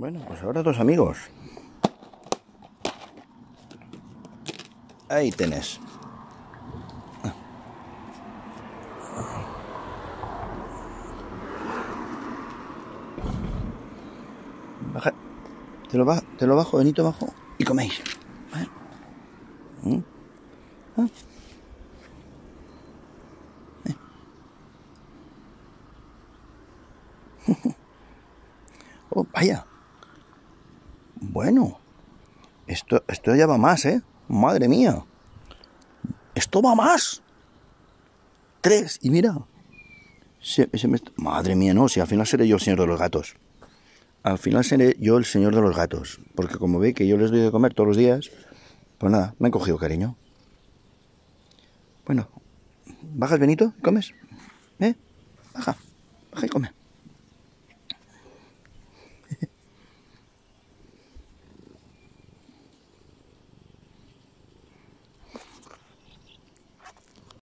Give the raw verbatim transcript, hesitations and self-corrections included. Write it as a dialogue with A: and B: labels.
A: Bueno, pues ahora dos amigos. Ahí tenés. Baja. Te lo, bajo, te lo bajo, Benito, bajo. Y coméis. ¿Mm? ¿Ah? ¿Eh? Oh, vaya. Bueno. Esto, esto ya va más, ¿eh? Madre mía. Esto va más. Tres. Y mira. Se, se me... Madre mía, no. Si al final seré yo el señor de los gatos. Al final seré yo el señor de los gatos. Porque como ve que yo les doy de comer todos los días, pues nada, me han cogido cariño. Bueno. ¿Bajas, Benito? ¿Comes? ¿Eh? Baja. Baja y come.